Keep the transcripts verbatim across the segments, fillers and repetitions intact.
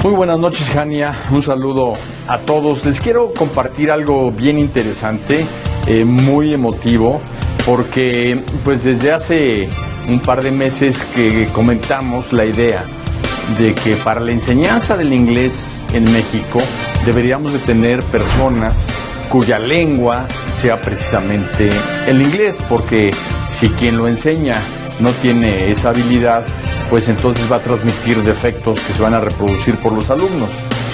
Muy buenas noches, Jania. Un saludo a todos. Les quiero compartir algo bien interesante, eh, muy emotivo, porque pues desde hace un par de meses que comentamos la idea de que para la enseñanza del inglés en México deberíamos de tener personas cuya lengua sea precisamente el inglés, porque si quien lo enseña no tiene esa habilidad, pues entonces va a transmitir defectos que se van a reproducir por los alumnos.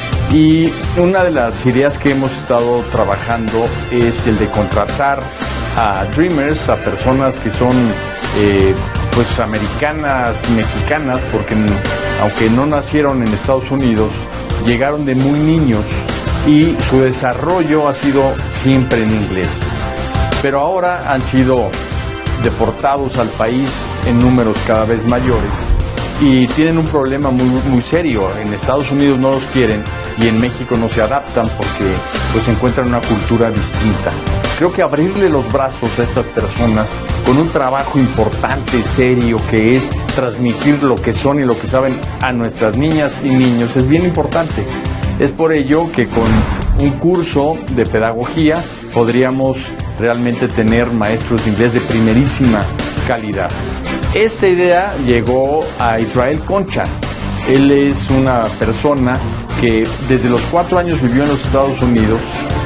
Y una de las ideas que hemos estado trabajando es el de contratar a Dreamers, a personas que son eh, pues americanas, mexicanas, porque aunque no nacieron en Estados Unidos, llegaron de muy niños y su desarrollo ha sido siempre en inglés. Pero ahora han sido deportados al país en números cada vez mayores y tienen un problema muy, muy serio. En Estados Unidos no los quieren y en México no se adaptan porque pues encuentran una cultura distinta. Creo que abrirle los brazos a estas personas con un trabajo importante, serio, que es transmitir lo que son y lo que saben a nuestras niñas y niños es bien importante. Es por ello que con un curso de pedagogía podríamos realmente tener maestros de inglés de primerísima calidad. Esta idea llegó a Israel Concha. Él es una persona que desde los cuatro años vivió en los Estados Unidos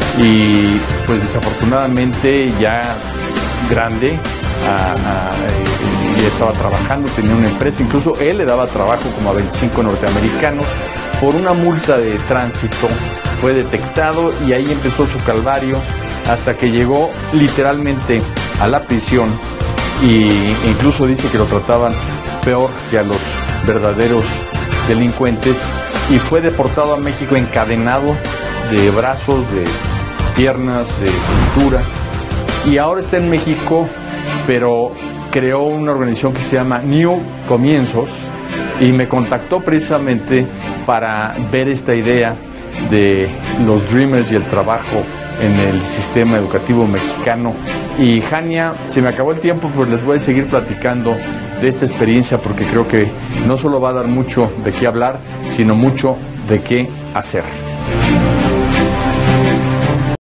y pues desafortunadamente ya grande a, a, ya estaba trabajando, tenía una empresa, incluso él le daba trabajo como a veinticinco norteamericanos. Por una multa de tránsito fue detectado y ahí empezó su calvario hasta que llegó literalmente a la prisión, y incluso dice que lo trataban peor que a los verdaderos delincuentes, y fue deportado a México encadenado de brazos, de piernas, de cintura, y ahora está en México, pero creó una organización que se llama New Comienzos y me contactó precisamente para ver esta idea de los Dreamers y el trabajo en el sistema educativo mexicano. Y Jania, se me acabó el tiempo, pues les voy a seguir platicando de esta experiencia porque creo que no solo va a dar mucho de qué hablar, sino mucho de qué hacer.